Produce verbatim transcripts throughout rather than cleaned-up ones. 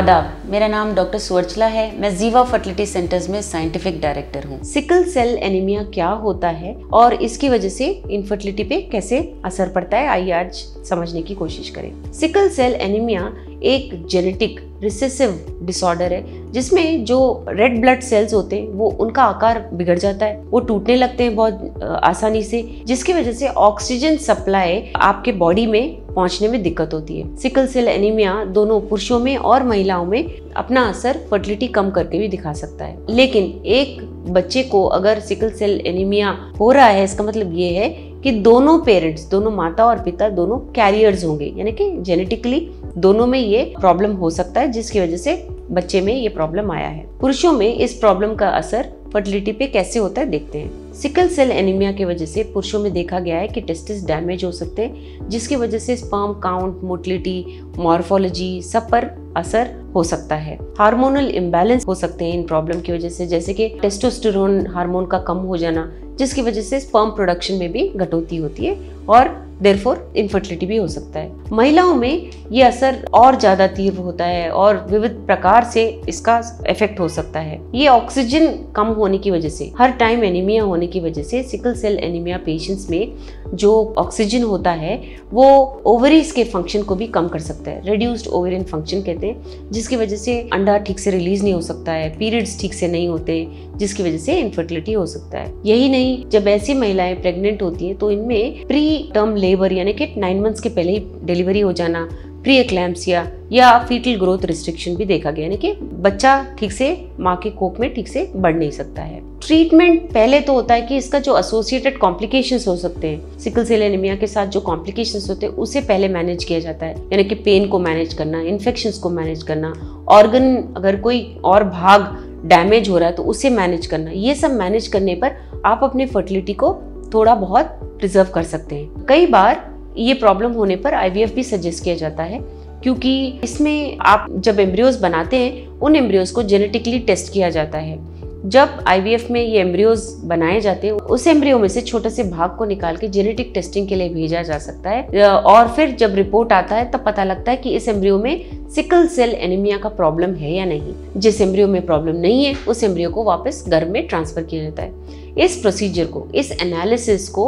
आदाब, मेरा नाम डॉक्टर सुवर्चला है। मैं जीवा फर्टिलिटी सेंटर्स में साइंटिफिक डायरेक्टर हूँ। सिकल सेल एनीमिया क्या होता है और इसकी वजह से इनफर्टिलिटी पे कैसे असर पड़ता है, आइए आज समझने की कोशिश करें। सिकल सेल एनीमिया एक जेनेटिक रिसेसिव डिसऑर्डर है जिसमें जो रेड ब्लड सेल्स होते हैं वो उनका आकार बिगड़ जाता है, वो टूटने लगते हैं बहुत आसानी से, जिसकी वजह से ऑक्सीजन सप्लाई आपके बॉडी में पहुंचने में दिक्कत होती है। सिकल सेल एनीमिया दोनों पुरुषों में और महिलाओं में अपना असर फर्टिलिटी कम करके भी दिखा सकता है। लेकिन एक बच्चे को अगर सिकल सेल एनीमिया हो रहा है, इसका मतलब ये है कि दोनों पेरेंट्स, दोनों माता और पिता दोनों कैरियर्स होंगे, यानी कि जेनेटिकली दोनों में ये प्रॉब्लम हो सकता है, जिसकी वजह से बच्चे में ये प्रॉब्लम आया है। पुरुषों में इस प्रॉब्लम का असर फर्टिलिटी पे कैसे होता है देखते हैं। सिकल सेल एनीमिया की वजह से पुरुषों में देखा गया है कि टेस्टिस डैमेज हो सकते हैं, जिसकी वजह से स्पर्म काउंट, मोटिलिटी, मॉर्फोलॉजी सब पर असर हो सकता है। हार्मोनल इम्बैलेंस हो सकते हैं इन प्रॉब्लम की वजह से, जैसे कि टेस्टोस्टेरोन हार्मोन का कम हो जाना, जिसकी वजह से स्पर्म प्रोडक्शन में भी कटौती होती है और देयरफॉर इनफर्टिलिटी भी हो सकता है। महिलाओं में ये असर और ज्यादा तीव्र होता है और विविध प्रकार से इसका इफेक्ट हो सकता है। ये ऑक्सीजन कम होने की वजह से, हर टाइम एनीमिया होने की वजह से सिकल सेल एनीमिया पेशेंट्स में जो ऑक्सीजन होता है वो ओवरीज के फंक्शन को भी कम कर सकता है। रिड्यूस्ड ओवेरियन फंक्शन कहते हैं, जिसकी वजह से अंडा ठीक से रिलीज नहीं हो सकता है, पीरियड्स ठीक से नहीं होते, जिसकी वजह से इनफर्टिलिटी हो सकता है। यही नहीं, जब ऐसी महिलाएं प्रेग्नेंट होती हैं तो इनमें प्री टर्म लेबर यानी कि नाइन मंथ्स के पहले ही डिलीवरी हो जाना, प्री एक्लैम्सिया या फीटल ग्रोथ रिस्ट्रिक्शन भी देखा गया, यानी कि बच्चा ठीक से माँ के कोख में ठीक से बढ़ नहीं सकता है। ट्रीटमेंट पहले तो होता है कि इसका जो एसोसिएटेड कॉम्प्लिकेशंस हो सकते हैं, सिकल सेल एनीमिया के साथ जो कॉम्प्लिकेशंस होते हैं उसे पहले मैनेज किया जाता है, यानी कि पेन को मैनेज करना, इन्फेक्शंस को मैनेज करना, ऑर्गन अगर कोई और भाग डैमेज हो रहा है तो उसे मैनेज करना। ये सब मैनेज करने पर आप अपने फर्टिलिटी को थोड़ा बहुत प्रिजर्व कर सकते हैं। कई बार ये प्रॉब्लम होने पर आईवीएफ भी सजेस्ट किया जाता है, क्योंकि इसमें आप जब एम्ब्रियोज बनाते हैं उन एम्ब्रियोज को जेनेटिकली टेस्ट किया जाता है। जब आईवीएफ में ये एम्ब्रियोज बनाए जाते हैं उस एम्ब्रियो में से छोटे से भाग को निकाल के जेनेटिक टेस्टिंग के लिए भेजा जा सकता है और फिर जब रिपोर्ट आता है तब पता लगता है कि इस एम्ब्रियो में सिकल सेल एनीमिया का प्रॉब्लम है या नहीं। जिस एम्ब्रियो में प्रॉब्लम नहीं है उस एम्ब्रियो को वापस घर में ट्रांसफर किया जाता है। इस प्रोसीजर को, इस एनालिसिस को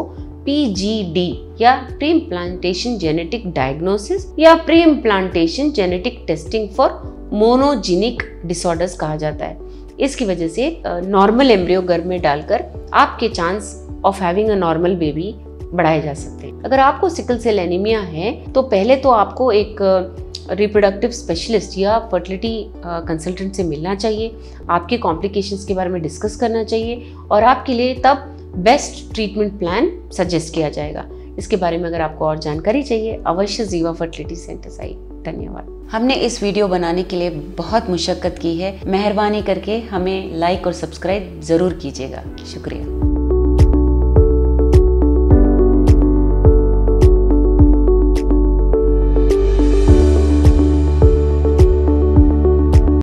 पीजीडी या प्री इम्प्लांटेशन जेनेटिक डायग्नोसिस या pre implantation genetic testing for monogenic disorders कहा जाता है। इसकी वजह से नॉर्मल एम्ब्रियो गर्भ में डालकर आपके chance of having a normal baby बढ़ाए जा सकते हैं। अगर आपको सिकल सेल एनीमिया है तो पहले तो आपको एक रिप्रोडक्टिव स्पेशलिस्ट या फर्टिलिटी कंसल्टेंट से मिलना चाहिए, आपके कॉम्प्लिकेशंस के बारे में डिस्कस करना चाहिए और आपके लिए तब बेस्ट ट्रीटमेंट प्लान सजेस्ट किया जाएगा। इसके बारे में अगर आपको और जानकारी चाहिए अवश्य जीवा फर्टिलिटी सेंटर्स आइए। धन्यवाद। हमने इस वीडियो बनाने के लिए बहुत मुशक्कत की है, मेहरबानी करके हमें लाइक और सब्सक्राइब जरूर कीजिएगा। शुक्रिया।